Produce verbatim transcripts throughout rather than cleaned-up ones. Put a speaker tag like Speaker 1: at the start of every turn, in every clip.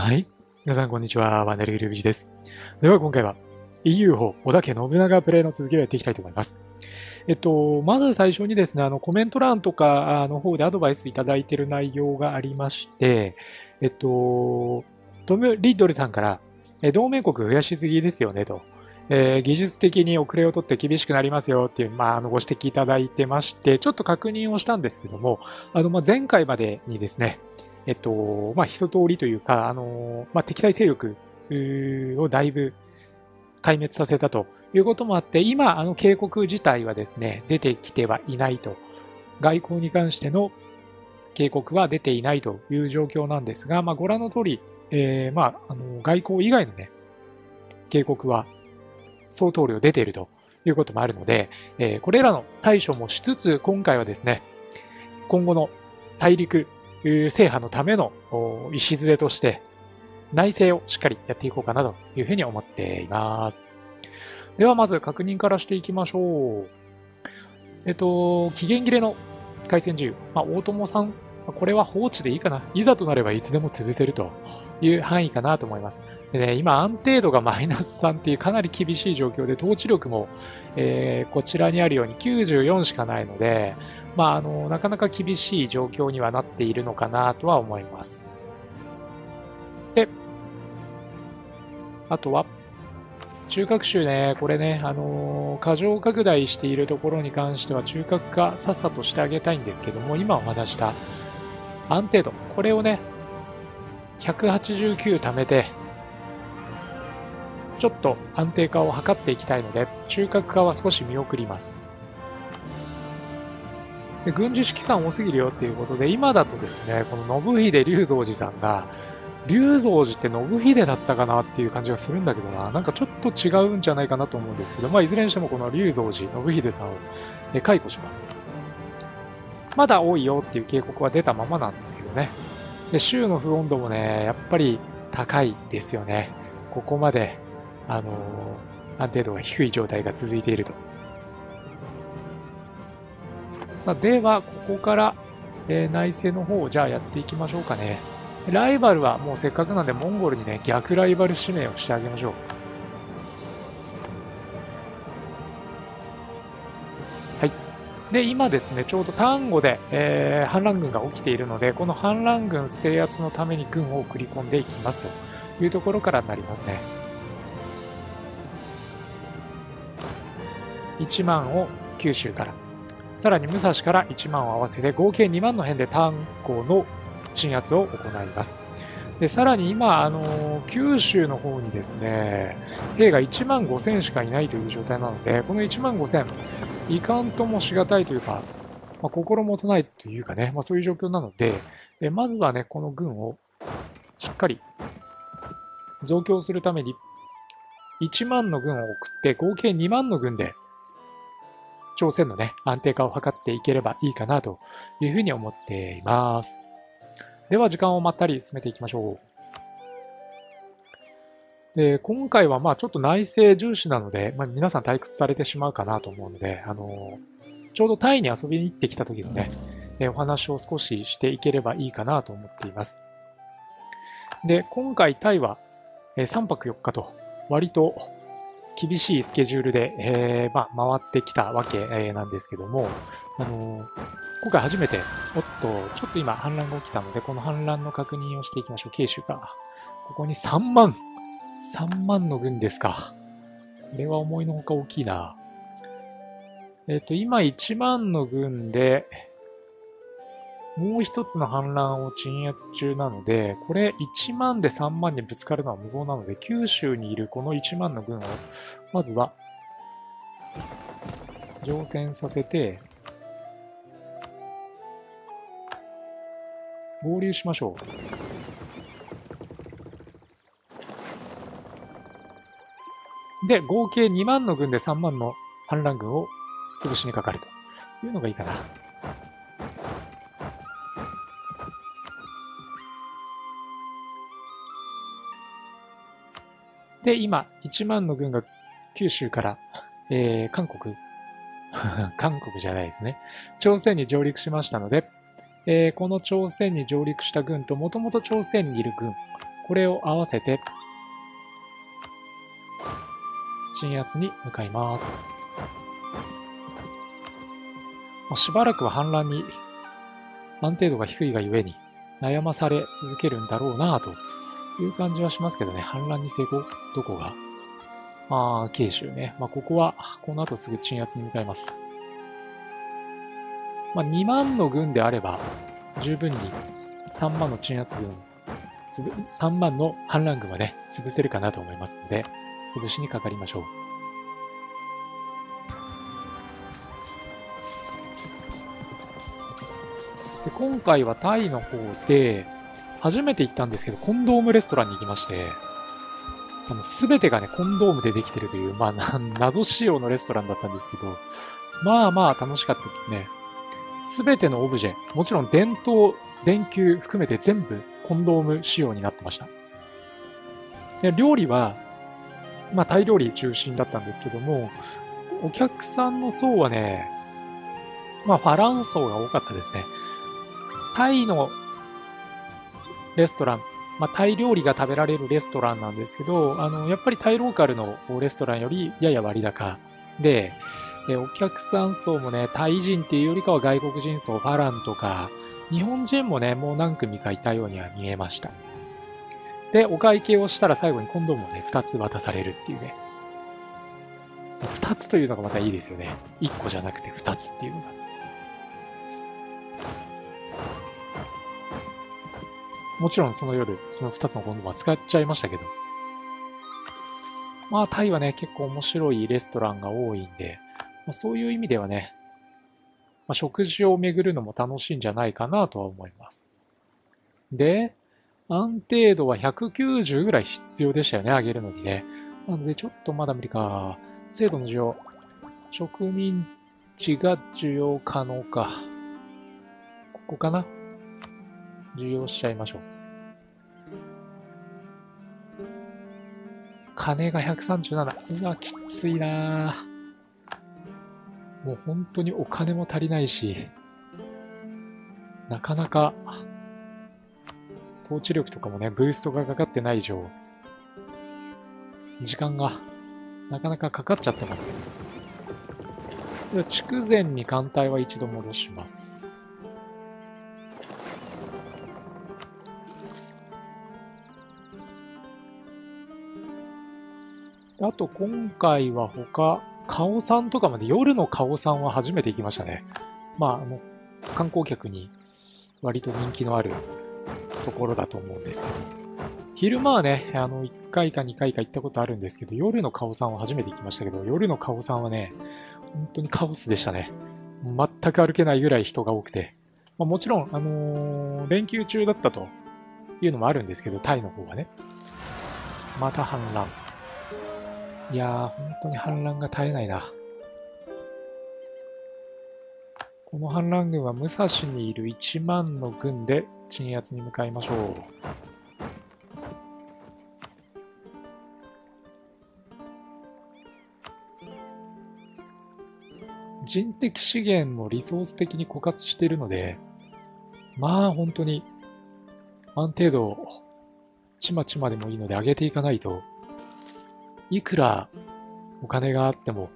Speaker 1: はい。皆さん、こんにちは。ワンダルグルービジです。では、今回は イーユー 法、織田家信長プレイの続きをやっていきたいと思います。えっと、まず最初にですね、あの、コメント欄とかの方でアドバイスいただいている内容がありまして、えっと、トム・リッドルさんから、え同盟国増やしすぎですよね、と。えー、技術的に遅れを取って厳しくなりますよっていう、まあ、あのご指摘いただいてまして、ちょっと確認をしたんですけども、あの、まあ、前回までにですね、えっと、まあ、一通りというか、あの、まあ、敵対勢力をだいぶ壊滅させたということもあって、今、あの警告自体はですね、出てきてはいないと。外交に関しての警告は出ていないという状況なんですが、まあ、ご覧の通り、えー、まあ、あの、外交以外のね、警告は相当量出ているということもあるので、えー、これらの対処もしつつ、今回はですね、今後の大陸制覇のための礎として、内政をしっかりやっていこうかなというふうに思っています。ではまず確認からしていきましょう。えっと、期限切れの回線自由。まあ、大友さん、これは放置でいいかな。いざとなればいつでも潰せるという範囲かなと思います。でね、今安定度がマイナスさんっていうかなり厳しい状況で、統治力も、えー、こちらにあるようにきゅうじゅうよんしかないので、まあ、あの、なかなか厳しい状況にはなっているのかなとは思います。で、あとは、中核州ね、これね、あのー、過剰拡大しているところに関しては中核化さっさとしてあげたいんですけども、今お話した安定度、これをね、ひゃくはちじゅうきゅう貯めて、ちょっと安定化を図っていきたいので、中核化は少し見送ります。で軍事指揮官多すぎるよっていうことで、今だとですね、この信秀龍造寺さんが、龍造寺って信秀だったかなっていう感じがするんだけどな、なんかちょっと違うんじゃないかなと思うんですけど、まあ、いずれにしてもこの龍造寺、信秀さんを解雇します。まだ多いよっていう警告は出たままなんですけどね。で、州の不穏度もね、やっぱり高いですよね。ここまで、あのー、安定度が低い状態が続いていると。さあ、では、ここから、えー、内政の方をじゃあやっていきましょうかね。ライバルはもうせっかくなんでモンゴルにね、逆ライバル指名をしてあげましょう。はい。で、今ですね、ちょうど丹後で、えー、反乱軍が起きているので、この反乱軍制圧のために軍を送り込んでいきますというところからになりますね。いちまんを九州から、さらに武蔵からいちまんを合わせて合計にまんの辺で丹後の鎮圧を行います。で、さらに今、あのー、九州の方にですね、兵がいちまんごせんしかいないという状態なので、このいちまんごせん、いかんともしがたいというか、まあ、心もとないというかね、まあ、そういう状況なので、えまずはね、この軍をしっかり増強するために、いちまんの軍を送って、合計にまんの軍で、朝鮮のね、安定化を図っていければいいかなというふうに思っています。では時間をまったり進めていきましょう。で、今回はまあちょっと内政重視なので、まあ、皆さん退屈されてしまうかなと思うので、あのー、ちょうどタイに遊びに行ってきた時のね、お話を少ししていければいいかなと思っています。で、今回タイはさんぱくよっかと割と厳しいスケジュールで、えーまあ、回ってきたわけなんですけども、あのー、今回初めて、おっと、ちょっと今反乱が起きたので、この反乱の確認をしていきましょう。慶州が。ここにさんまん。さんまんの軍ですか。これは思いのほか大きいな。えっと、今いちまんの軍で、もう一つの反乱を鎮圧中なので、これいちまんでさんまんにぶつかるのは無謀なので、九州にいるこのいちまんの軍を、まずは、乗船させて、合流しましょう。で、合計にまんの軍でさんまんの反乱軍を潰しにかかるというのがいいかな。で、今、いちまんの軍が九州から、えー、韓国、韓国じゃないですね。朝鮮に上陸しましたので、えー、この朝鮮に上陸した軍と、もともと朝鮮にいる軍、 これを合わせて、鎮圧に向かいます。まあ、しばらくは反乱に安定度が低いがゆえに悩まされ続けるんだろうなという感じはしますけどね。反乱に成功、どこがああ、慶州ね。まあ、ここは、この後すぐ鎮圧に向かいます。まあ、にまんの軍であれば、十分にさんまんの鎮圧軍、さんまんの反乱軍はね、潰せるかなと思いますので、潰しにかかりましょう。で今回はタイの方で、初めて行ったんですけど、コンドームレストランに行きまして、あの、すべてがね、コンドームでできてるという、まあ、謎仕様のレストランだったんですけど、まあまあ楽しかったですね。すべてのオブジェ、もちろん電灯、電球含めて全部コンドーム仕様になってました。で料理は、まあタイ料理中心だったんですけども、お客さんの層はね、まあファラン層が多かったですね。タイのレストラン、まあタイ料理が食べられるレストランなんですけど、あの、やっぱりタイローカルのレストランよりやや割高で、でお客さん層もね、タイ人っていうよりかは外国人層、ファランとか、日本人もね、もう何組かいたようには見えました。で、お会計をしたら最後にコンドームをね、ふたつ渡されるっていうね。ふたつというのがまたいいですよね。いっこじゃなくてふたつっていうのが。もちろんその夜、そのふたつのコンドームは使っちゃいましたけど。まあ、タイはね、結構面白いレストランが多いんで、まあ、そういう意味ではね、まあ、食事を巡るのも楽しいんじゃないかなとは思います。で、安定度はひゃくきゅうじゅうぐらい必要でしたよね、上げるのにね。なのでちょっとまだ無理か。制度の需要。植民地が需要可能か。ここかな。需要しちゃいましょう。金がひゃくさんじゅうなな。うわ、きついなぁ。もう本当にお金も足りないし、なかなか、統治力とかもね、ブーストがかかってない以上、時間がなかなかかかっちゃってますけど。では、筑前に艦隊は一度戻します。あと今回は他、カオさんとかまで夜のカオさんは初めて行きましたね。まあ、あの、観光客に割と人気のあるところだと思うんですけど。昼間はね、あの、いっかいかにかいか行ったことあるんですけど、夜のカオさんは初めて行きましたけど、夜のカオさんはね、本当にカオスでしたね。全く歩けないぐらい人が多くて。まあ、もちろん、あのー、連休中だったというのもあるんですけど、タイの方はね。また反乱。いやー、本当に反乱が絶えないな。この反乱軍は武蔵にいるいちまんの軍で鎮圧に向かいましょう。人的資源もリソース的に枯渇しているので、まあ本当に安定度ちまちまでもいいので上げていかないと、いくらお金があっても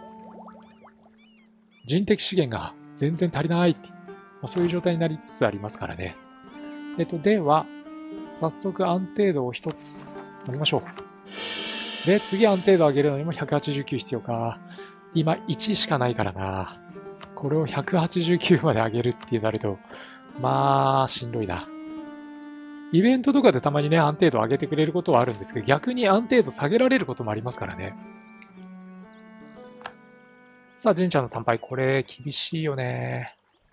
Speaker 1: 人的資源が全然足りないって、まあ、そういう状態になりつつありますからね。えっと、では、早速安定度を一つ上げましょう。で、次安定度上げるのにもひゃくはちじゅうきゅう必要か。今いちしかないからな。これをひゃくはちじゅうきゅうまで上げるってなると、まあ、しんどいな。イベントとかでたまにね、安定度上げてくれることはあるんですけど、逆に安定度下げられることもありますからね。さあ、神社の参拝。これ、厳しいよね。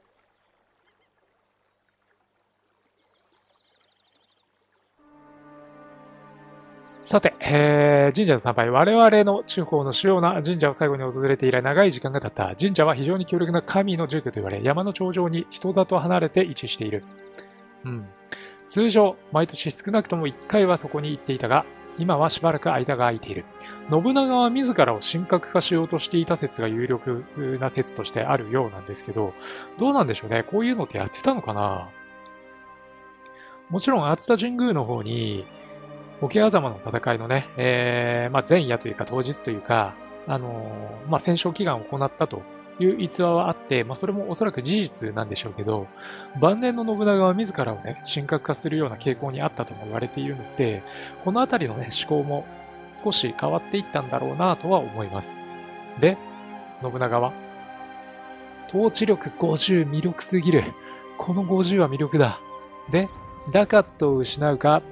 Speaker 1: さて、えー、神社の参拝。我々の地方の主要な神社を最後に訪れて以来長い時間が経った。神社は非常に強力な神の住居と言われ、山の頂上に人里離れて位置している。うん。通常、毎年少なくともいっかいはそこに行っていたが、今はしばらく間が空いている。信長は自らを神格化しようとしていた説が有力な説としてあるようなんですけど、どうなんでしょうね。こういうのってやってたのかな。もちろん、熱田神宮の方に、 桶狭間の戦いのね、えー、まあ、前夜というか当日というか、あのー、まあ、戦勝祈願を行ったという逸話はあって、まあ、それもおそらく事実なんでしょうけど、晩年の信長は自らをね、神格化するような傾向にあったとも言われているので、このあたりのね、思考も少し変わっていったんだろうなとは思います。で、信長は統治力ごじゅう魅力すぎる。このごじゅうは魅力だ。で、ダカットを失うか、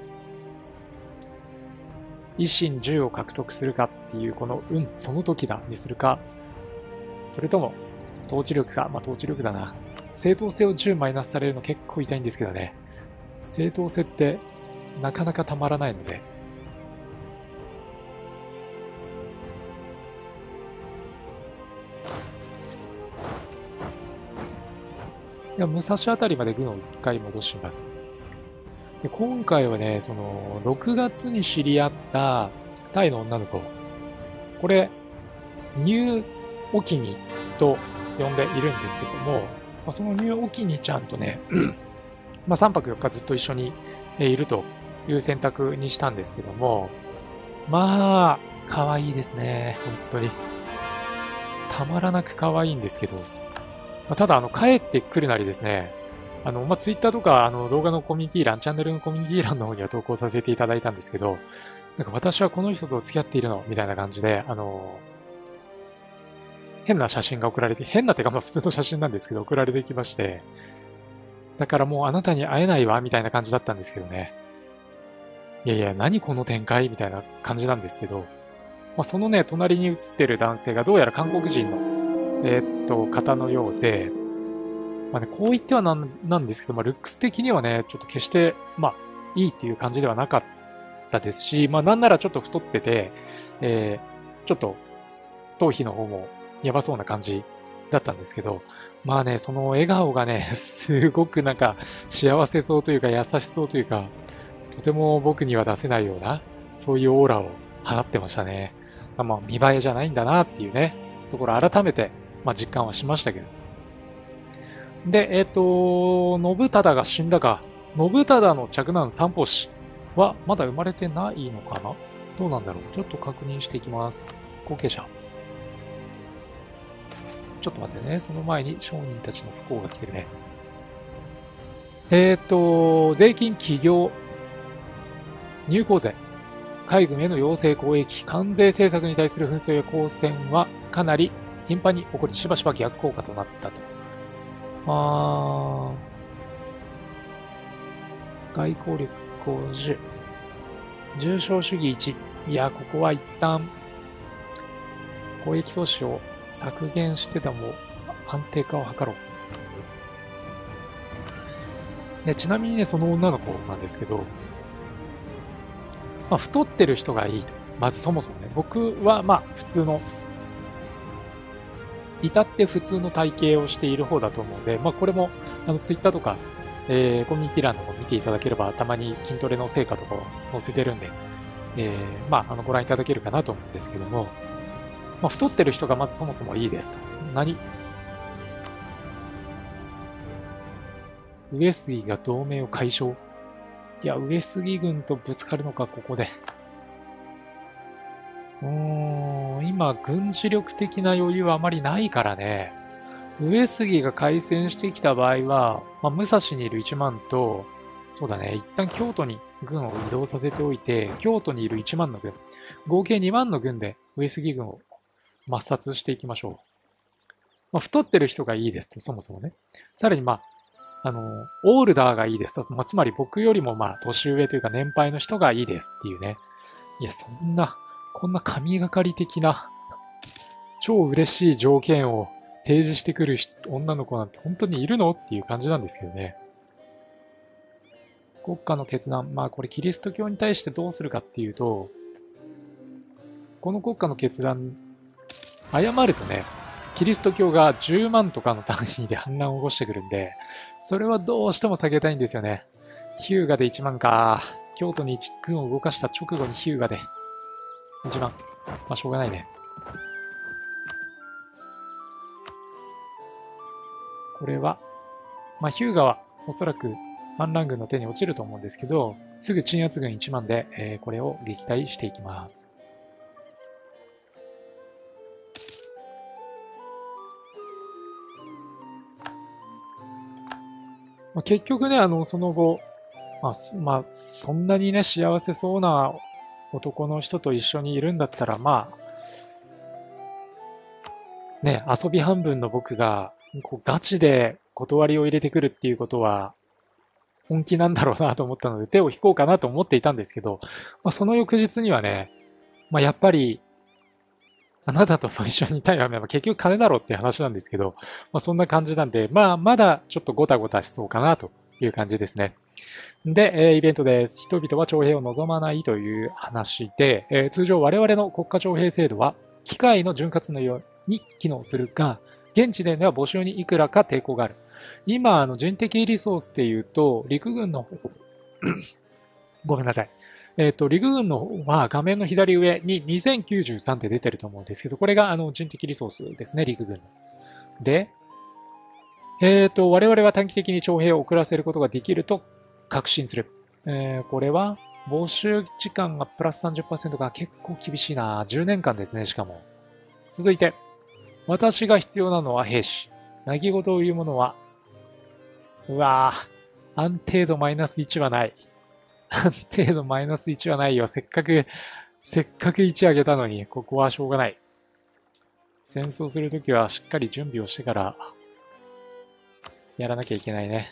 Speaker 1: 維新じゅうを獲得するかっていうこの運、その時だにするか、それとも統治力か、まあ統治力だな。正当性をじゅうマイナスされるの結構痛いんですけどね。正当性ってなかなかたまらないので。いや、武蔵あたりまで軍を一回戻します。で、今回はね、その、ろくがつに知り合ったタイの女の子。これ、ニューオキニと呼んでいるんですけども、まあ、そのニューオキニちゃんとね、まあさんぱくよっかずっと一緒にいるという選択にしたんですけども、まあ、可愛いですね。本当に。たまらなく可愛いんですけど、まあ、ただ、あの、帰ってくるなりですね、あの、まあ、ツイッターとか、あの、動画のコミュニティ欄、チャンネルのコミュニティ欄の方には投稿させていただいたんですけど、なんか私はこの人と付き合っているのみたいな感じで、あの、変な写真が送られて、変なってかまあ普通の写真なんですけど、送られてきまして、だからもうあなたに会えないわ、みたいな感じだったんですけどね。いやいや、何この展開みたいな感じなんですけど、まあ、そのね、隣に写ってる男性がどうやら韓国人の、えー、っと、方のようで、まあね、こう言ってはなんなんですけど、まあ、ルックス的にはね、ちょっと決して、まあ、いいっていう感じではなかったですし、まあ、なんならちょっと太ってて、えー、ちょっと、頭皮の方もやばそうな感じだったんですけど、まあね、その笑顔がね、すごくなんか幸せそうというか優しそうというか、とても僕には出せないような、そういうオーラを放ってましたね。まあ見栄えじゃないんだなっていうね、ところ改めて、まあ実感はしましたけど。で、えっ、ー、と、信忠が死んだか、信忠の嫡男三法師はまだ生まれてないのかな？どうなんだろう？ちょっと確認していきます。後継者。ちょっと待ってね。その前に商人たちの不幸が来てるね。えっ、ー、と、税金企業、入港税、海軍への要請交易、関税政策に対する紛争や交戦はかなり頻繁に起こり、しばしば逆効果となったと。あー、外交力ごじゅう。重商主義いち。いや、ここは一旦、交易投資を削減してでも安定化を図ろう。で、ちなみにね、その女の子なんですけど、まあ、太ってる人がいいと。まずそもそもね、僕はまあ普通の、至って普通の体型をしている方だと思うので、まあこれもあのツイッターとか、えー、コミュニティ欄とか見ていただければたまに筋トレの成果とかを載せてるんで、えー、まああのご覧いただけるかなと思うんですけども、まあ、太ってる人がまずそもそもいいですと。何？上杉が同盟を解消。いや、上杉軍とぶつかるのか、ここで。うーん、今、軍事力的な余裕はあまりないからね。上杉が開戦してきた場合は、まあ、武蔵にいるいちまんと、そうだね、一旦京都に軍を移動させておいて、京都にいるいちまんの軍、合計にまんの軍で上杉軍を抹殺していきましょう。まあ、太ってる人がいいですと、そもそもね。さらに、まあ、あの、オールダーがいいですと。まあ、つまり僕よりもまあ、年上というか年配の人がいいですっていうね。いや、そんな、こんな神がかり的な、超嬉しい条件を提示してくる女の子なんて本当にいるのっていう感じなんですけどね。国家の決断。まあ、これキリスト教に対してどうするかっていうと、この国家の決断、誤るとね、キリスト教がじゅうまんとかの単位で反乱を起こしてくるんで、それはどうしても避けたいんですよね。ヒューガでいちまんか。京都に軍を動かした直後にヒューガでいちまん。まあ、しょうがないね。これは、まあ、ヒューガはおそらく反乱軍の手に落ちると思うんですけど、すぐ鎮圧軍いちまんで、えー、これを撃退していきます。まあ、結局ね、あの、その後、まあ、まあ、そんなにね、幸せそうな男の人と一緒にいるんだったら、まあ、ね、遊び半分の僕が、こうガチで断りを入れてくるっていうことは、本気なんだろうなと思ったので、手を引こうかなと思っていたんですけど、まあ、その翌日にはね、まあ、やっぱり、あなたとも一緒にいたい場面は結局金だろうっていう話なんですけど、まあ、そんな感じなんで、まあ、まだちょっとゴタゴタしそうかなという感じですね。で、えーイベントです。人々は徴兵を望まないという話で、えー通常我々の国家徴兵制度は、機械の潤滑のように機能するが、現地では募集にいくらか抵抗がある。今、あの人的リソースで言うと、陸軍の方、ごめんなさい。えっ、と、陸軍の方は画面の左上ににせんきゅうじゅうさんって出てると思うんですけど、これがあの人的リソースですね、陸軍の。で、えっ、と、我々は短期的に徴兵を遅らせることができると確信する。えーこれは、募集時間がプラスさんじゅっパーセントが結構厳しいな。じゅうねんかんですね、しかも。続いて、私が必要なのは兵士。なぎごというものは、うわぁ、安定度マイナスいちはない。安定度マイナスいちはないよ。せっかく、せっかくいち上げたのに、ここはしょうがない。戦争するときはしっかり準備をしてから、やらなきゃいけないね。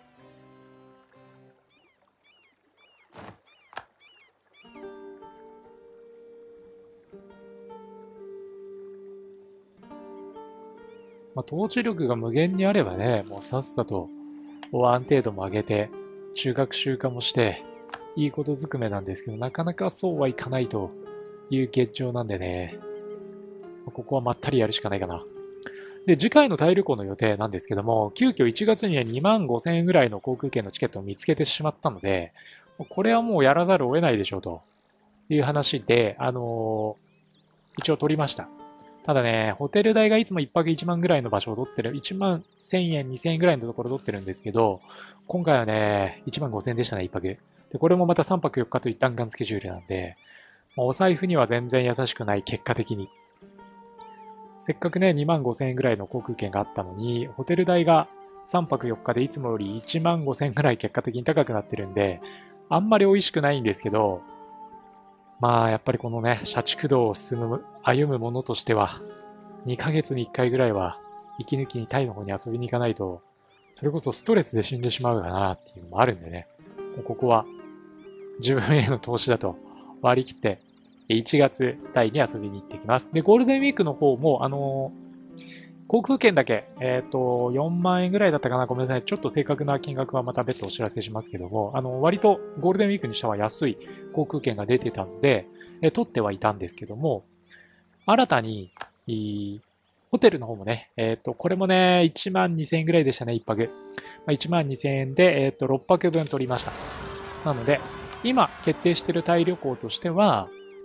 Speaker 1: まあ、統治力が無限にあればね、もうさっさと安定度も上げて、中学習化もして、いいことずくめなんですけど、なかなかそうはいかないという現状なんでね、ここはまったりやるしかないかな。で、次回の大旅行の予定なんですけども、急遽いちがつにはにまんごせんえんぐらいの航空券のチケットを見つけてしまったので、これはもうやらざるを得ないでしょうという話で、あのー一応取りました。ただね、ホテル代がいつもいっぱくいちまんぐらいの場所を取ってる、いちまんせんえん、にせんえんぐらいのところを取ってるんですけど、今回はね、いちまんごせんえんでしたね、いっぱく。で、これもまたさんぱくよっかという弾丸スケジュールなんで、お財布には全然優しくない結果的に。せっかくね、にまんごせんえんぐらいの航空券があったのに、ホテル代がさんぱくよっかでいつもよりいちまんごせんえんぐらい結果的に高くなってるんで、あんまり美味しくないんですけど、まあ、やっぱりこのね、社畜道を進む、歩むものとしては、にかげつにいっかいぐらいは、息抜きにタイの方に遊びに行かないと、それこそストレスで死んでしまうかなっていうのもあるんでね、ここは自分への投資だと割り切って、いちがつタイに遊びに行ってきます。で、ゴールデンウィークの方も、あのー航空券だけ、えっ、と、よんまんえんぐらいだったかな。ごめんなさい。ちょっと正確な金額はまた別途お知らせしますけども、あの、割とゴールデンウィークにしては安い航空券が出てたんで、え取ってはいたんですけども、新たに、ホテルの方もね、えっ、と、これもね、いちまんにせんえんぐらいでしたね、いっぱく。まあ、いちまんにせんえんで、えっ、と、ろっぱくぶん取りました。なので、今決定しているタイ旅行としては、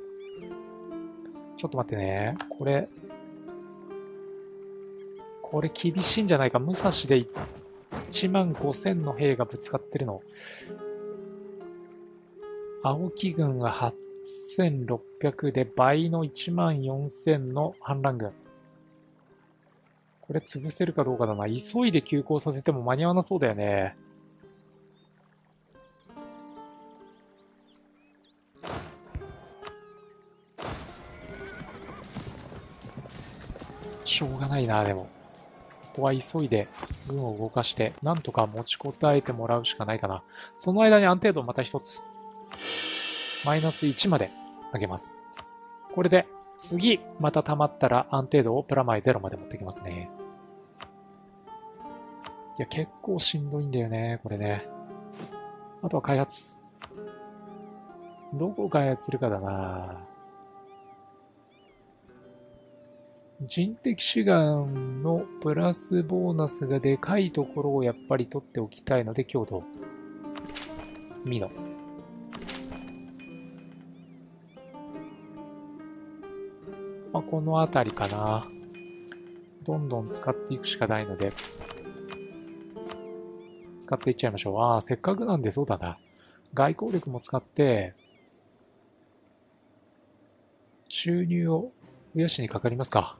Speaker 1: ちょっと待ってね、これ、これ厳しいんじゃないか。武蔵でいちまんごせんの兵がぶつかってるの。青木軍がはっせんろっぴゃくで倍のいちまんよんせんの反乱軍。これ潰せるかどうかだな。急いで急行させても間に合わなそうだよね。しょうがないな、でも。ここは急いで軍を動かして、なんとか持ちこたえてもらうしかないかな。その間に安定度また一つ。マイナスいちまで上げます。これで、次、また溜まったら安定度をプラマイゼロまで持ってきますね。いや、結構しんどいんだよね、これね。あとは開発。どこ開発するかだな。人的志願のプラスボーナスがでかいところをやっぱり取っておきたいので、強度。ミノ。まあ、このあたりかな。どんどん使っていくしかないので。 使っていっちゃいましょう。ああ、せっかくなんでそうだな。外交力も使って、収入を増やしにかかりますか。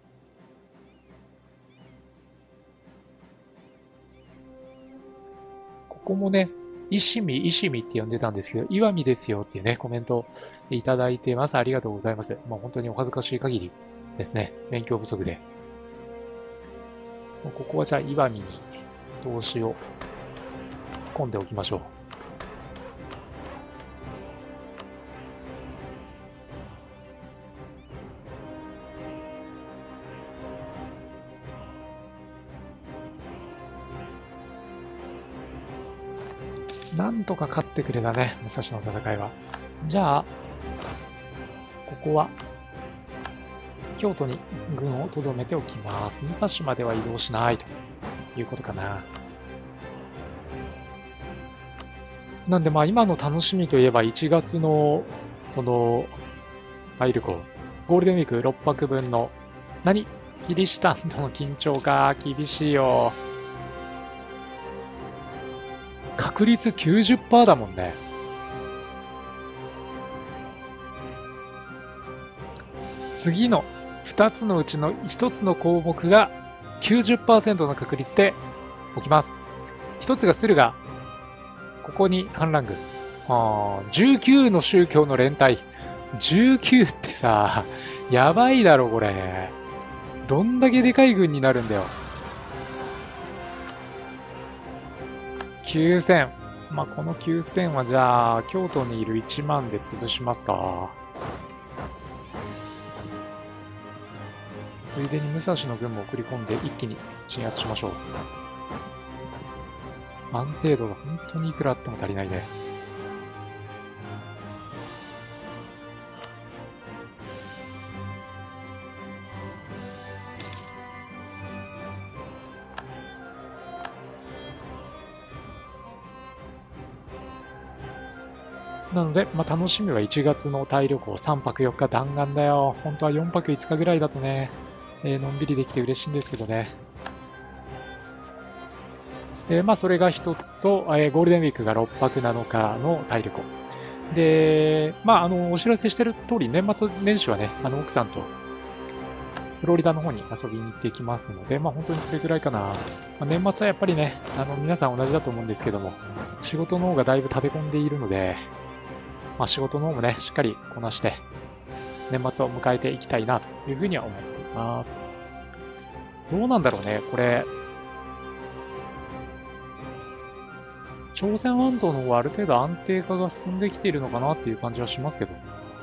Speaker 1: ここもね、石見、石見って呼んでたんですけど、岩見ですよっていうね、コメントいただいてます。ありがとうございます。もう本当にお恥ずかしい限りですね。勉強不足で。ここはじゃあ岩見に投資を突っ込んでおきましょう。なんとか勝ってくれたね、武蔵の戦いは。じゃあ、ここは、京都に軍を留めておきます。武蔵までは移動しないということかな。なんでまあ今の楽しみといえばいちがつの、その、大旅行、ゴールデンウィークろっぱくぶんの、何キリシタンとの緊張か、厳しいよ。確率 きゅうじゅっパーセント だもんね。次のふたつのうちのひとつの項目が きゅうじゅっパーセント の確率で起きます。ひとつが駿河。ここに反乱軍。あじゅうきゅうの宗教の連帯。じゅうきゅうってさ、やばいだろこれ。どんだけでかい軍になるんだよ。きゅうせん。まあ、このきゅうせんはじゃあ、京都にいるいちまんで潰しますか。ついでに武蔵の軍も送り込んで一気に鎮圧しましょう。安定度が本当にいくらあっても足りないね。なので、まあ、楽しみはいちがつのタイ旅行さんぱくよっか弾丸だよ。本当はよんぱくいつかぐらいだとね、えー、のんびりできて嬉しいんですけどね。えー、まあそれが一つと、えー、ゴールデンウィークがろっぱくなのかのタイ旅行。で、まああの、お知らせしてる通り、年末年始はね、あの、奥さんと、フロリダの方に遊びに行ってきますので、まあ本当にそれぐらいかな。まあ、年末はやっぱりね、あの、皆さん同じだと思うんですけども、仕事の方がだいぶ立て込んでいるので、まあ仕事の方もね、しっかりこなして、年末を迎えていきたいなというふうには思っています。どうなんだろうね、これ。朝鮮半島の方はある程度安定化が進んできているのかなっていう感じはしますけど。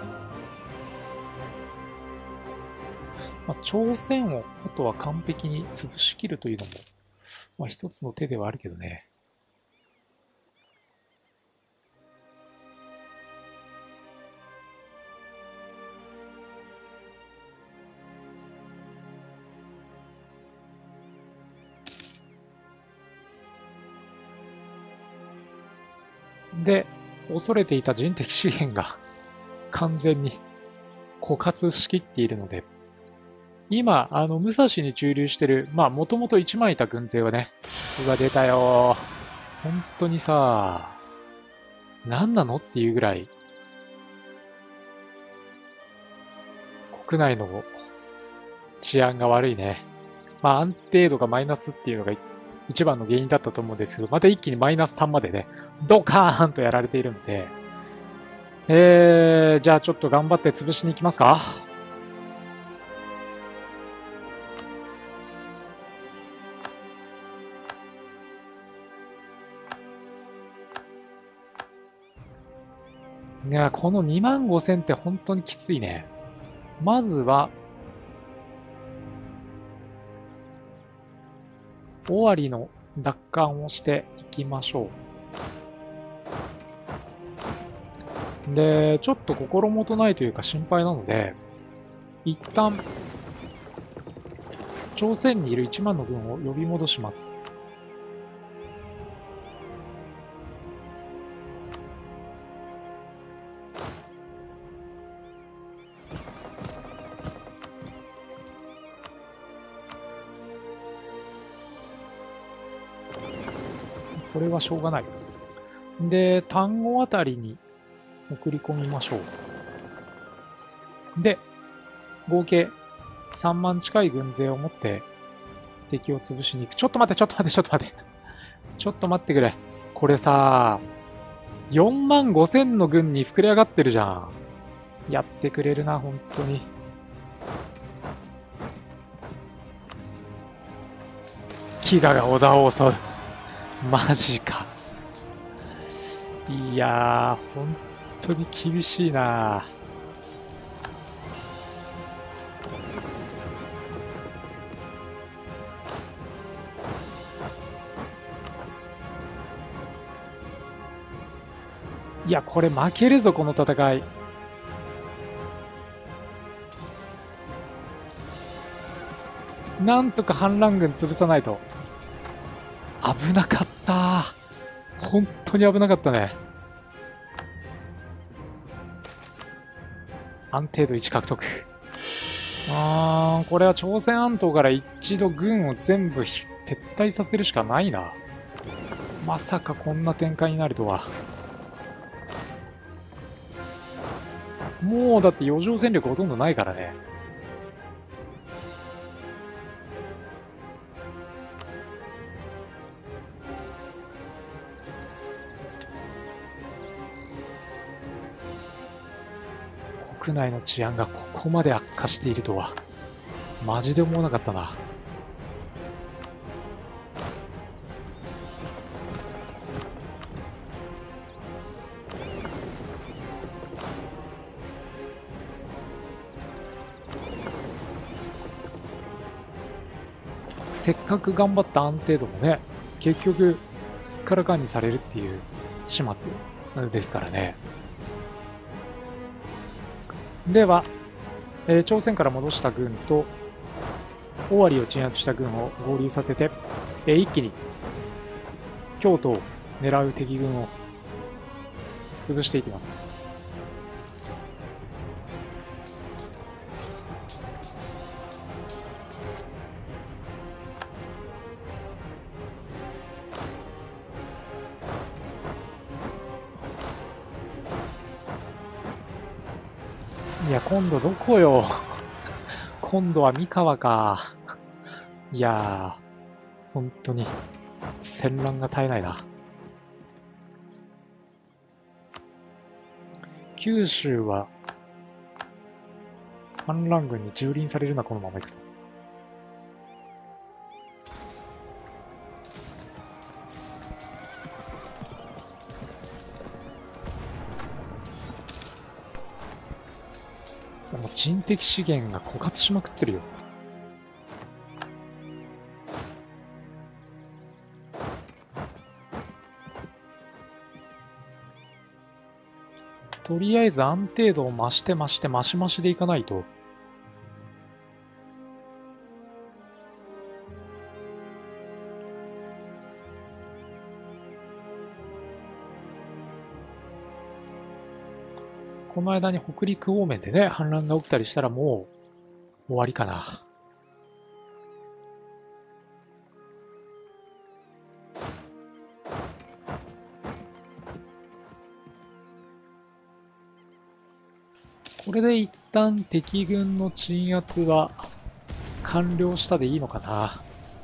Speaker 1: まあ、朝鮮をあとは完璧に潰しきるというのも、まあ、一つの手ではあるけどね。で、恐れていた人的資源が完全に枯渇しきっているので、今、あの、武蔵に駐留してる、まあ、もともといちまんいた軍勢はね、うわ、出たよ。本当にさ、何なのっていうぐらい、国内の治安が悪いね。まあ、安定度がマイナスっていうのが一番の原因だったと思うんですけど、また一気にマイナスさんまでね、ドカーンとやられているので、えー、じゃあちょっと頑張って潰しに行きますか。いや、このにまんごせんって本当にきついね。まずは、尾張の奪還をしていきましょう。で、ちょっと心もとないというか心配なので、一旦、朝鮮にいるいちまんの軍を呼び戻します。 これはしょうがない。で、単語あたりに送り込みましょう。で、合計さんまん近い軍勢を持って敵を潰しに行く。ちょっと待って、ちょっと待って、ちょっと待って。ちょっと待ってくれ。これさ、よんまんごせんの軍に膨れ上がってるじゃん。やってくれるな、本当に。飢餓が織田を襲う。マジか。いやー、本当に厳しいな。いや、これ負けるぞ、この戦い。なんとか反乱軍潰さないと。危なかった。本当に危なかったね。安定度いち獲得。あー、これは朝鮮半島から一度軍を全部撤退させるしかないな。まさかこんな展開になるとは。もうだって余剰戦力ほとんどないからね。国内の治安がここまで悪化しているとはマジで思わなかったな。せっかく頑張った安定度もね、結局すっからかんにされるっていう始末ですからね。では、えー、朝鮮から戻した軍と尾張を鎮圧した軍を合流させて、えー、一気に京都を狙う敵軍を潰していきます。いや、今度どこよ。今度は三河か。いやー、本当に戦乱が絶えないな。九州は反乱軍に蹂躙されるな、このままいくと。もう人的資源が枯渇しまくってるよ。とりあえず安定度を増して増して増し増しでいかないと。この間に北陸方面でね、反乱が起きたりしたらもう終わりかな。これで一旦敵軍の鎮圧は完了したでいいのかな。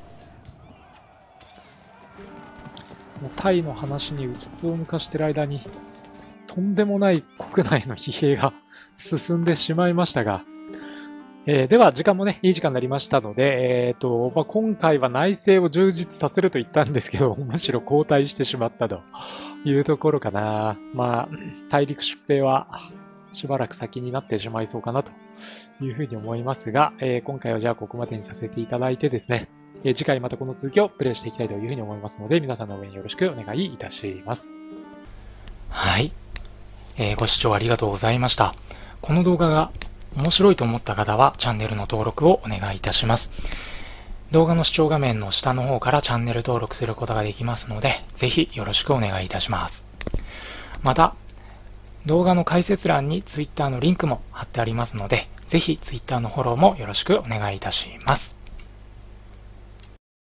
Speaker 1: もうタイの話にうつつを抜かしてる間にとんでもない国内の疲弊が進んでしまいましたが、えー、では時間もねいい時間になりましたので、えーとまあ、今回は内政を充実させると言ったんですけど、むしろ後退してしまったというところかな。まあ大陸出兵はしばらく先になってしまいそうかなというふうに思いますが、えー、今回はじゃあここまでにさせていただいてですね、えー、次回またこの続きをプレイしていきたいというふうに思いますので、皆さんの応援よろしくお願いいたします。
Speaker 2: はい、えー、ご視聴ありがとうございました。この動画が面白いと思った方はチャンネルの登録をお願いいたします。動画の視聴画面の下の方からチャンネル登録することができますので、ぜひよろしくお願いいたします。また、動画の解説欄に Twitter のリンクも貼ってありますので、ぜひ Twitter のフォローもよろしくお願いいたします。